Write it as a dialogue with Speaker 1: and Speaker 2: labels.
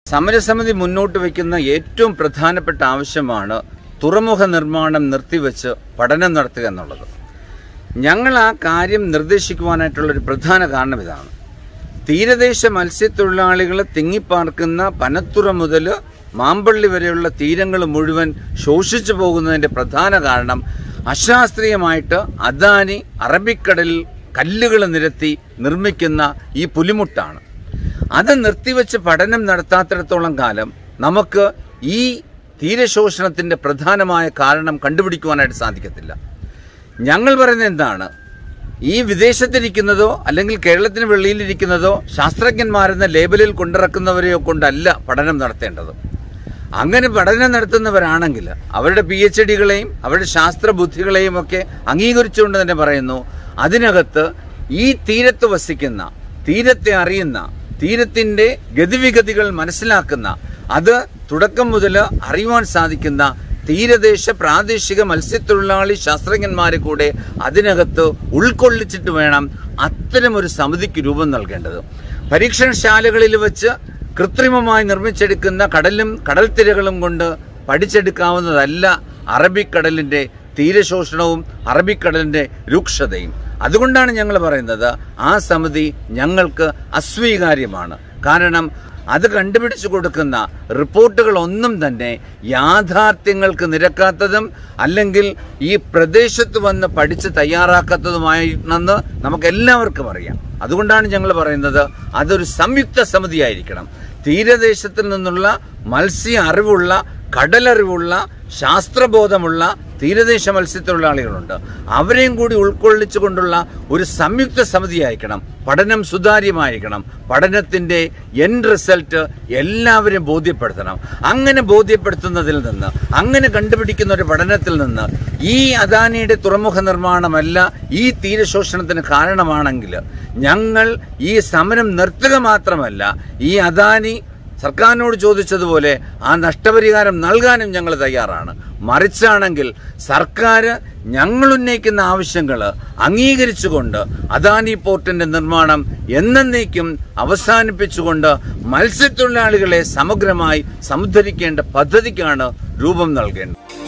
Speaker 1: സമരസമിതി മുന്നോട്ട് വയ്ക്കുന്ന ഏറ്റവും പ്രധാനപ്പെട്ട ആവശ്യമാണ് തുറമുഖ നിർമ്മാണം നിർത്തിവെച്ച് പഠനം നടത്തുക എന്നുള്ളത്. ഞങ്ങൾ ആ കാര്യം നിർദ്ദേശിക്കുവാനായിട്ടുള്ളൊരു പ്രധാന കാരണം ഇതാണ്. തീരദേശ മത്സ്യത്തൊഴിലാളികൾ തിങ്ങിപ്പാർക്കുന്ന പനത്തുറ മുതൽ മാമ്പള്ളി വരെയുള്ള തീരങ്ങൾ മുഴുവൻ ശോഷിച്ചു പോകുന്നതിൻ്റെ പ്രധാന കാരണം അശാസ്ത്രീയമായിട്ട് അദാനി അറബിക്കടലിൽ കല്ലുകൾ നിരത്തി നിർമ്മിക്കുന്ന ഈ പുലിമുട്ടാണ്. അത് നിർത്തിവെച്ച് പഠനം നടത്താത്തിടത്തോളം കാലം നമുക്ക് ഈ തീരശോഷണത്തിൻ്റെ പ്രധാനമായ കാരണം കണ്ടുപിടിക്കുവാനായിട്ട് സാധിക്കത്തില്ല. ഞങ്ങൾ പറയുന്നത് എന്താണ്, ഈ വിദേശത്തിരിക്കുന്നതോ അല്ലെങ്കിൽ കേരളത്തിന് വെളിയിലിരിക്കുന്നതോ ശാസ്ത്രജ്ഞന്മാരെന്ന ലേബലിൽ കൊണ്ടിറക്കുന്നവരെയോ കൊണ്ടല്ല പഠനം നടത്തേണ്ടത്. അങ്ങനെ പഠനം നടത്തുന്നവരാണെങ്കിൽ അവരുടെ PhDകളെയും അവരുടെ ശാസ്ത്രബുദ്ധികളെയും ഒക്കെ അംഗീകരിച്ചുകൊണ്ട് തന്നെ പറയുന്നു, അതിനകത്ത് ഈ തീരത്ത് വസിക്കുന്ന, തീരത്തെ അറിയുന്ന, തീരത്തിൻ്റെ ഗതിവിഗതികൾ മനസ്സിലാക്കുന്ന, അത് തുടക്കം മുതൽ അറിയുവാൻ സാധിക്കുന്ന തീരദേശ പ്രാദേശിക മത്സ്യത്തൊഴിലാളി ശാസ്ത്രജ്ഞന്മാരെ കൂടെ അതിനകത്ത് ഉൾക്കൊള്ളിച്ചിട്ട് വേണം അത്തരമൊരു സമിതിക്ക് രൂപം നൽകേണ്ടത്. പരീക്ഷണശാലകളിൽ വെച്ച് കൃത്രിമമായി നിർമ്മിച്ചെടുക്കുന്ന കടലും കടൽത്തിരകളും കൊണ്ട് പഠിച്ചെടുക്കാവുന്നതല്ല അറബിക്കടലിൻ്റെ തീരശോഷണവും അറബിക്കടലിൻ്റെ രൂക്ഷതയും. അതുകൊണ്ടാണ് ഞങ്ങൾ പറയുന്നത് ആ സമിതി ഞങ്ങൾക്ക് അസ്വീകാര്യമാണ്. കാരണം അത് കണ്ടുപിടിച്ചു കൊടുക്കുന്ന റിപ്പോർട്ടുകളൊന്നും തന്നെ യാഥാർത്ഥ്യങ്ങൾക്ക് നിരക്കാത്തതും അല്ലെങ്കിൽ ഈ പ്രദേശത്ത് വന്ന് പഠിച്ച് തയ്യാറാക്കാത്തതുമാണെന്ന് നമുക്കെല്ലാവർക്കും അറിയാം. അതുകൊണ്ടാണ് ഞങ്ങൾ പറയുന്നത് അതൊരു സംയുക്ത സമിതിയായിരിക്കണം. തീരദേശത്തിൽ നിന്നുള്ള മത്സ്യ അറിവുള്ള, കടലറിവുള്ള, ശാസ്ത്രബോധമുള്ള തീരദേശ മത്സ്യത്തൊഴിലാളികളുണ്ട്. അവരെയും കൂടി ഉൾക്കൊള്ളിച്ചുകൊണ്ടുള്ള ഒരു സംയുക്ത സമിതിയായിരിക്കണം. പഠനം സുതാര്യമായിരിക്കണം. പഠനത്തിൻ്റെ എൻഡ് റിസൾട്ട് എല്ലാവരും ബോധ്യപ്പെടുത്തണം. അങ്ങനെ ബോധ്യപ്പെടുത്തുന്നതിൽ നിന്ന്, അങ്ങനെ കണ്ടുപിടിക്കുന്ന ഒരു പഠനത്തിൽ നിന്ന് ഈ അദാനിയുടെ തുറമുഖ നിർമ്മാണമല്ല ഈ തീരശോഷണത്തിന് കാരണമാണെങ്കിൽ ഞങ്ങൾ ഈ സമരം നിർത്തുക മാത്രമല്ല, ഈ അദാനി സർക്കാരിനോട് ചോദിച്ചതുപോലെ ആ നഷ്ടപരിഹാരം നൽകാനും ഞങ്ങൾ തയ്യാറാണ്. മറിച്ചാണെങ്കിൽ സർക്കാർ ഞങ്ങൾ ഉന്നയിക്കുന്ന ആവശ്യങ്ങൾ അംഗീകരിച്ചുകൊണ്ട് അദാനി പോർട്ടിന്റെ നിർമ്മാണം എന്നേക്കും അവസാനിപ്പിച്ചുകൊണ്ട് മത്സ്യത്തൊഴിലാളികളെ സമഗ്രമായി സമുദ്ധരിക്കേണ്ട പദ്ധതിക്കാണ് രൂപം നൽകേണ്ടത്.